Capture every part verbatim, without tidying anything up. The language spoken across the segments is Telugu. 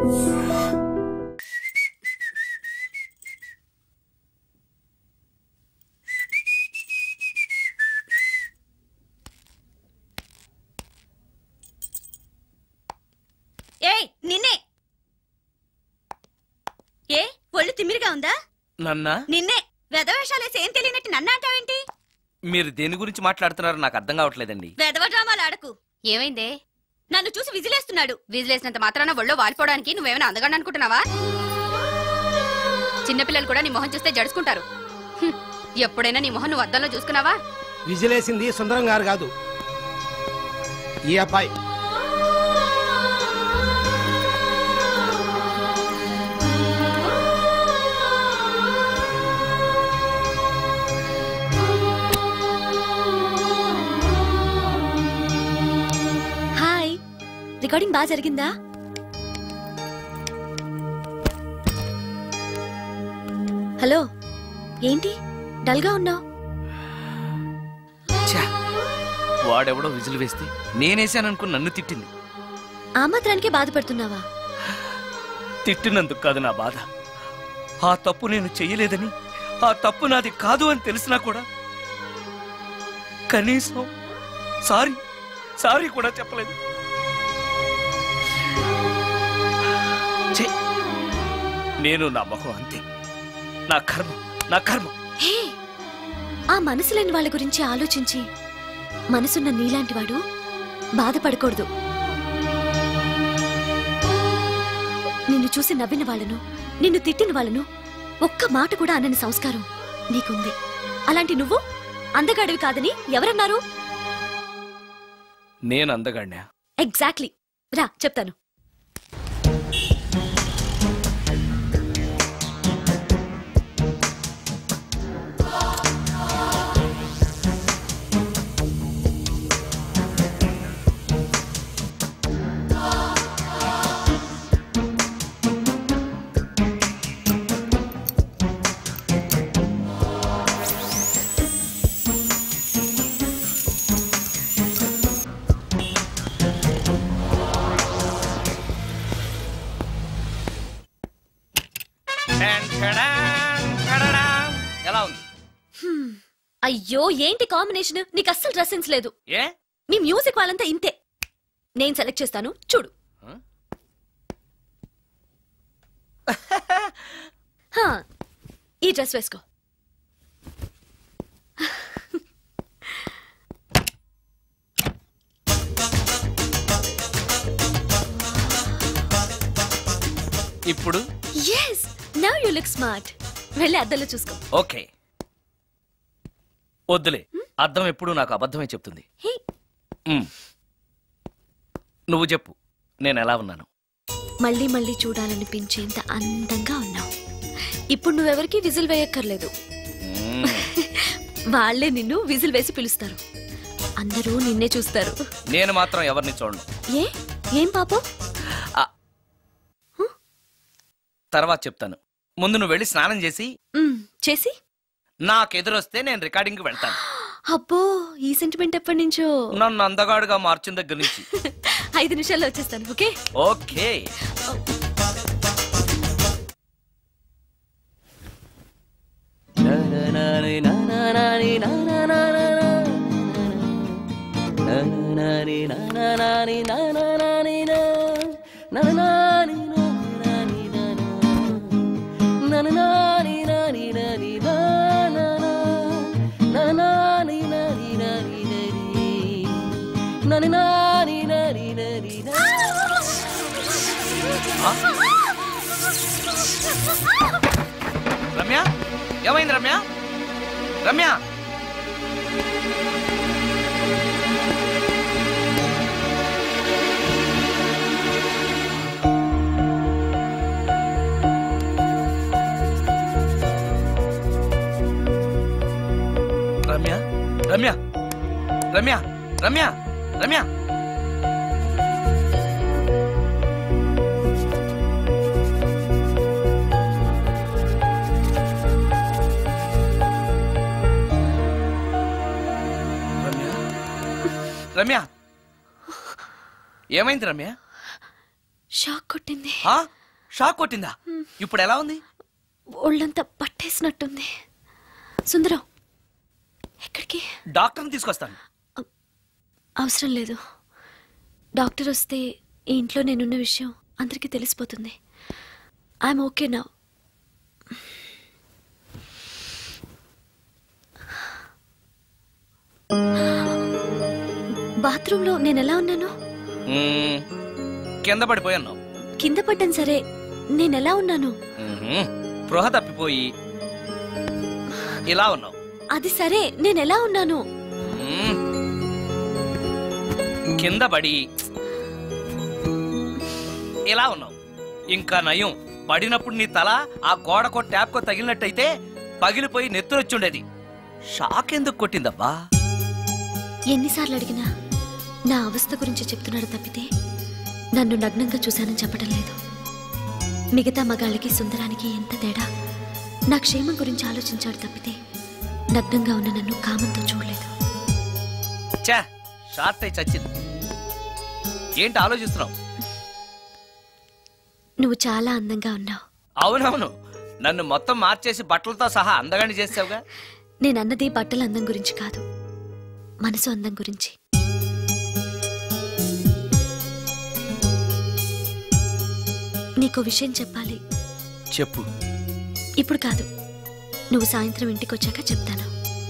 ఏయ్ నిన్నే. ఏ ఒళ్ళు తిమ్మిరిగా ఉందా? నన్నా? నిన్నే. వెధవేషాలేసి ఏం తెలియనట్టు నన్ను అంటావేంటి? మీరు దేని గురించి మాట్లాడుతున్నారో నాకు అర్థం కావట్లేదండి. వెధవ డ్రామాలు ఆడకు. ఏమైందే? నన్ను చూసి విజిలేస్తున్నాడు. విజిలేసినంత మాత్రాన ఒళ్ళో వాలిపోవడానికి నువ్వేమైనా అందగాడు అనుకుంటున్నావా? చిన్నపిల్లలు కూడా నీ మొహం చూస్తే జడుచుకుంటారు. ఎప్పుడైనా నీ మొహం నువ్వు అద్దంలో చూసుకున్నావా? విజిలేసింది సుందరం గారు కాదు, ఈ అబ్బాయి. హాయ్, రికార్డింగ్ బాగా జరిగిందా? హలో, ఏంటి డల్గా ఉన్నావు? వాడెవడో విజిల్ వేస్తే నేనేసాననుకుని నన్ను తిట్టింది. ఆ మాత్రానికే బాధపడుతున్నావా? తిట్టినందుకు కాదు నా బాధ. ఆ తప్పు నేను చెయ్యలేదని, ఆ తప్పు నాది కాదు అని తెలిసినా కూడా కనీసం సారీ సారీ కూడా చెప్పలేదు. నేను నా మొహం అంతే. నా కర్మ నా కర్మ. హే, ఆ మనసు లేని వాళ్ళ గురించి ఆలోచించి మనసున్న నీలాంటి వాడు బాధపడకూడదు. నిన్ను చూసి నవ్విన వాళ్ళను, నిన్ను తిట్టిన వాళ్ళను ఒక్క మాట కూడా అనని సంస్కారం నీకుంది. అలాంటి నువ్వు అందగాడివి కాదని ఎవరన్నారు? నేను అందగాడినా? ఎగ్జాక్ట్లీ. రా చెప్తాను. ఎలా ఉంది? అయ్యో, ఏంటి కాంబినేషన్? నీకు అస్సలు డ్రెస్ సెన్స్ లేదు. ఏ? మీ మ్యూజిక్ వాళ్ళంతా ఇంతే. నేను సెలెక్ట్ చేస్తాను, చూడు. ఈ డ్రెస్ వేసుకో. ఇప్పుడు yes, now you look smart. వెళ్ళి అద్దంలో చూసుకో. ఓకే. వద్దులే, అద్దం ఎప్పుడు నాకు అబద్ధమే చెప్తుంది. నువ్వు చెప్పు, నేను ఎలా ఉన్నాను? మళ్ళీ మళ్ళీ చూడాలనిపించేంత అందంగా ఉన్నావు. ఇప్పుడు నువ్వెవరికి విజిల్ వేయక్కర్లేదు. వాళ్లే నిన్ను విజిల్ వేసి పిలుస్తారు. అందరూ నిన్నే చూస్తారు. నేను మాత్రం ఎవరిని చూడను. ఏ ఏం పాపం? తర్వాత చెప్తాను. ముందు నువ్వు వెళ్ళి స్నానం చేసి చేసి నాకెదురొస్తే నేను రికార్డింగ్ వెళ్తాను. అబ్బో, ఈ సెంటిమెంట్ ఎప్పటి నుంచో? నన్ను అందగాడుగా మార్చిన దగ్గర నుంచి. ఐదు నిమిషాల్లో వచ్చేస్తాను. Okay okay. రమ్య, ఏమైంది రమ్య? రమ్య, రమ్య, రమ్య, రమ్య, రమ్య, రమ్య. రమ్య, ఏమైంది రమ్య? షాక్ కొట్టింది. షాక్ కొట్టిందా? ఇప్పుడు ఎలా ఉంది? ఒళ్ళంతా పట్టేసినట్టుంది. సుందరం, ఎక్కడికి? డాక్టర్ని తీసుకొస్తాను. అవసరం లేదు. డాక్టర్ వస్తే ఈ ఇంట్లో నేనున్న విషయం అందరికీ తెలిసిపోతుంది. I'm okay now. బాత్రూంలో నేను ఎలా ఉన్నాను? కింద పడిపోయాను. కింద పడ్డాను సరే, నేనెలా ఉన్నాను? స్పృహ తప్పిపోయి ఇలా ఉన్నావు. అది సరే, నేనెలా ఉన్నాను? కింద పడి ఇలా ఉన్నావు. ఇంకా నయం, పడినప్పుడు నీ తల ఆ గోడకో ట్యాప్కో తగిలినట్టయితే పగిలిపోయి నెత్తురొచ్చుండేది. షాక్ ఎందుకు కొట్టిందబ్బా? ఎన్నిసార్లు అడిగినా నా అవస్థ గురించి చెప్తున్నాడు తప్పితే నన్ను నగ్నంగా చూశానని చెప్పడం లేదు. మిగతా మగాళ్ళకి సుందరానికి ఎంత తేడా. నా క్షేమం గురించి ఆలోచించాడు తప్పితే నగ్నంగా ఉన్న నన్ను కామంతో చూడలేదు. చా, షార్ట్ అయి చచ్చింది. ఏంటి ఆలోచిస్తున్నావు? నువ్వు చాలా అందంగా ఉన్నావు. అవునవును, నన్ను మొత్తం మార్చేసి బట్టలతో సహా అందగాని చేసావుగా. నేనన్నది బట్టల అందం గురించి కాదు, మనసు అందం గురించి. నీకో విషయం చెప్పాలి. చెప్పు. ఇప్పుడు కాదు, నువ్వు సాయంత్రం ఇంటికి వచ్చాక చెప్తాను.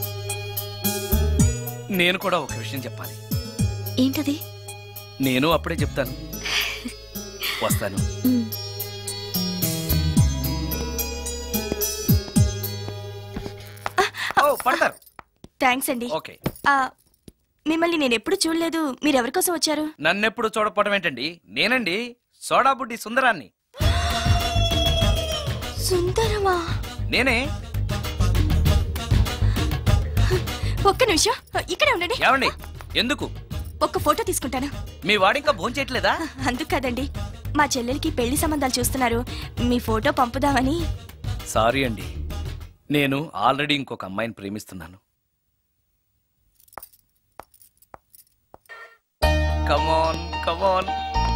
నేను కూడా ఒక విషయం చెప్పాలి. ఏంటది? నేను అప్పుడే చెప్తాను. వస్తాను. పడతారు. థ్యాంక్స్ అండి. ఓకే. మిమ్మల్ని నేను ఎప్పుడు చూడలేదు. మీరెవరి కోసం వచ్చారు? నన్నెప్పుడు చూడకపోవడం ఏంటండి? నేనండి, సోడా బుడ్డి సుందరాన్ని. సుందరమా? నేనే. ఒక్క నిమిషం ఇక్కడే ఉండండి. ఏమండి? ఎందుకు? ఒక్క ఫోటో తీసుకుంటాను. మీ వాడింకా భోంచేయట్లేదా? అందుకు కదండి, మా చెల్లెలకి పెళ్లి సంబంధాలు చూస్తున్నారు. మీ ఫోటో పంపుదామని. సారీ అండి, నేను ఆల్రెడీ ఇంకొక అమ్మాయిని ప్రేమిస్తున్నాను. కమాన్ కమాన్.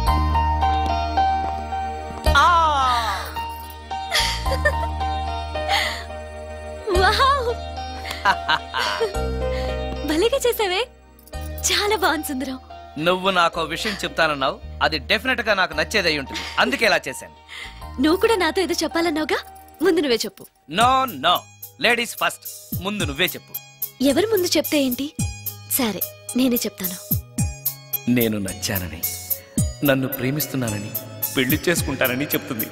భలేగా చేసావే, చాలా బాగుంది సుందరం. నువ్వు నాకు విషయం చెప్తానన్నావు, అది డెఫినెట్ గా నాకు నచ్చేదై ఉంటుంది, అందుకే ఇలా చేశాను. నువ్వు కూడా నాతో ఏదో చెప్పాలన్నావుగా, ముందు నువ్వే చెప్పు. No no, ladies first. ముందు నువ్వే చెప్పు. ఎవరు ముందు చెప్తే ఏంటి? సరే, నేనే చెప్తాను. నేను నచ్చానని, నన్ను ప్రేమిస్తున్నానని, పెళ్లి చేసుకుంటానని చెప్తుంది.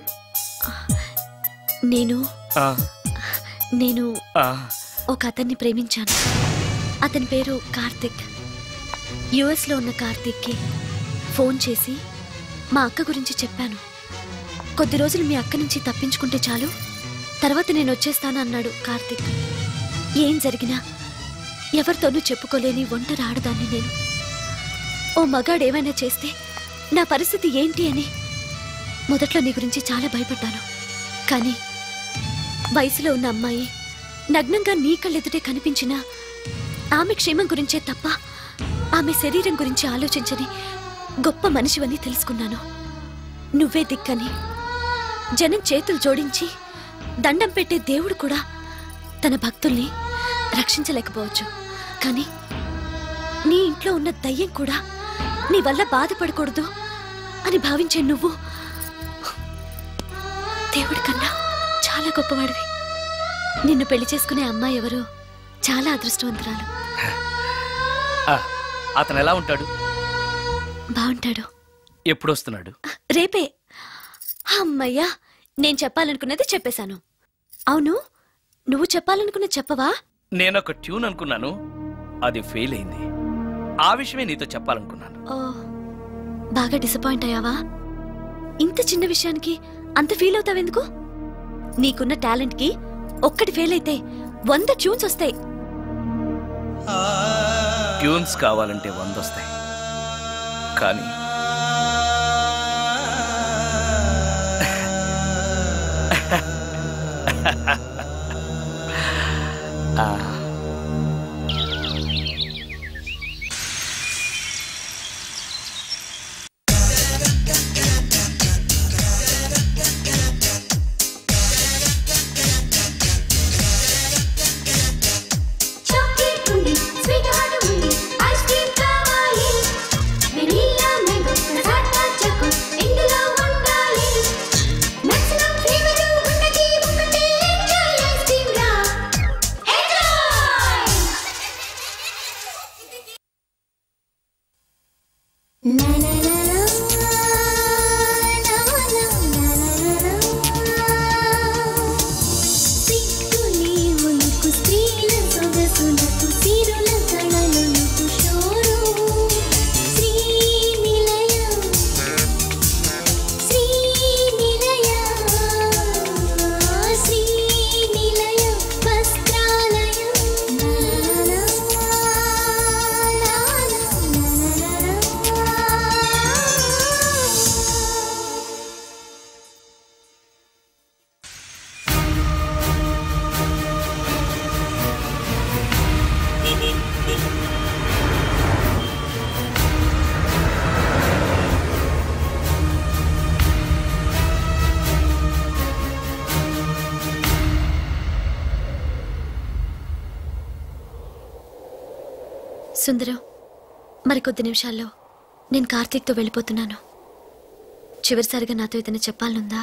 నేను ఆ నేను ఆ ఒక అతన్ని ప్రేమించాను. అతని పేరు కార్తిక్. యుఎస్ లో ఉన్న కార్తిక్ కి ఫోన్ చేసి మా అక్క గురించి చెప్పాను. కొద్ది రోజులు మీ అక్క నుంచి తప్పించుకుంటే చాలు, తర్వాత నేను వచ్చేస్తాను అన్నాడు కార్తిక్. ఏం జరిగినా ఎవరితోనూ చెప్పుకోలేని ఒంటరి ఆడదాన్ని నేను. ఓ మగాడు ఏమైనా చేస్తే నా పరిస్థితి ఏంటి అని మొదట్లో నీ గురించి చాలా భయపడ్డాను. కానీ వయసులో ఉన్న అమ్మాయి నగ్నంగా నీ కళ్ళెదుటే కనిపించినా ఆమె క్షేమం గురించే తప్ప ఆమె శరీరం గురించి ఆలోచించని గొప్ప మనిషివని తెలుసుకున్నాను. నువ్వే దిక్కని. జనం చేతులు జోడించి దండం పెట్టే దేవుడు కూడా తన భక్తుల్ని రక్షించలేకపోవచ్చు. కానీ నీ ఇంట్లో ఉన్న దయ్యం కూడా నీ వల్ల బాధపడకూడదు అని భావించే నువ్వు దేవుడి కన్నా చాలా గొప్పవాడివి. నిన్ను పెళ్లి చేసుకునే అమ్మాయి ఎవరో చాలా అదృష్టవంతురాలు. అతను ఎలా ఉంటాడు? బాగుంటాడు. ఎప్పుడు వస్తున్నాడు? రేపే. అమ్మయ్యా, నేను చెప్పాలనుకున్నది చెప్పేశాను. అవును, నువ్వు చెప్పాలనుకున్న చెప్పవా? నేనొక ట్యూన్ అనుకున్నాను, అది ఫెయిల్ అయింది. ఆ విషయమే నీతో చెప్పాలనుకున్నాను. ఓ, బాగా డిసప్పాయింట్ అయ్యావా? ఇంత చిన్న విషయానికి అంత ఫీల్ అవుతావెందుకు? నీకున్న టాలెంట్ కి ఒక్కటి ఫెయిల్ అయితే వంద ట్యూన్స్ వస్తాయి. ట్యూన్స్ కావాలంటే వంద వస్తాయి, కానీ ఆ సుందరం, మరికొద్ది నిమిషాల్లో నేను కార్తీక్తో వెళ్ళిపోతున్నాను. చివరిసారిగా నాతో ఏదైనా చెప్పాలనుందా?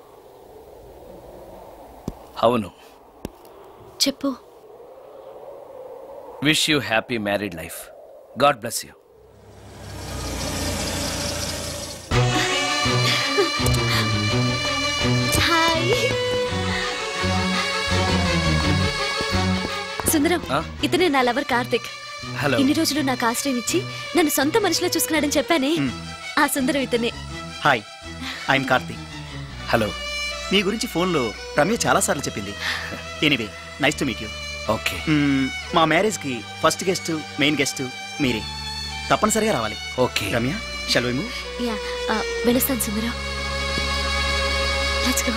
అవును. చెప్పు. Wish you happy married life. God bless you. Hi Sundaram, ఆ? ఇతనే నా లవర్ కార్తిక్. హలో. ఇన్ని రోజులు నాకు ఆశ్రయం ఇచ్చి నన్ను సొంత మనిషిలో చూసుకున్నాడని చెప్పానే, ఆ సుందరం ఇతనే. Hi, I'm Karthik. హలో. మీ గురించి ఫోన్లో రమ్య చాలాసార్లు చెప్పింది. Anyway, nice to meet you. Okay. మా మ్యారేజ్కి ఫస్ట్ గెస్ట్, మెయిన్ గెస్ట్ మీరే. తప్పనిసరిగా రావాలి. Okay. Ramya, shall we move? Yeah, ఆ, వెళ్ళొస్తాను సుందరం. Let's go.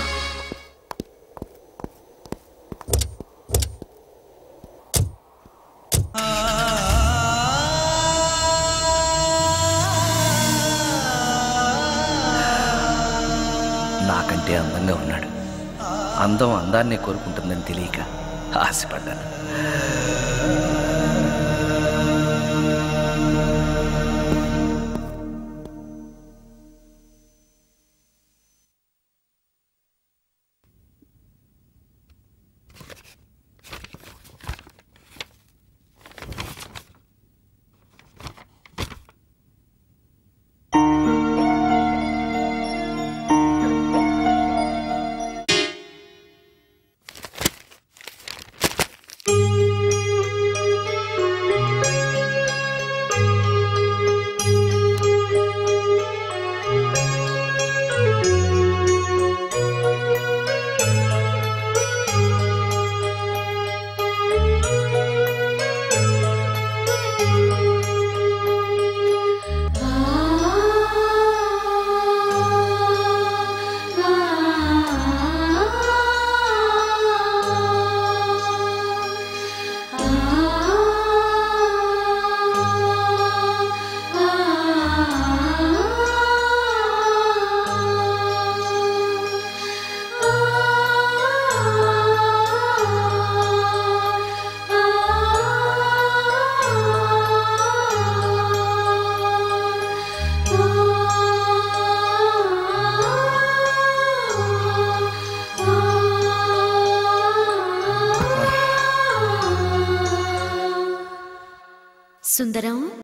నాకంటే అందంగా ఉన్నాడు. అందం అందాన్నే కోరుకుంటుందని తెలియక ఆశపడ్డాను. సుందరం.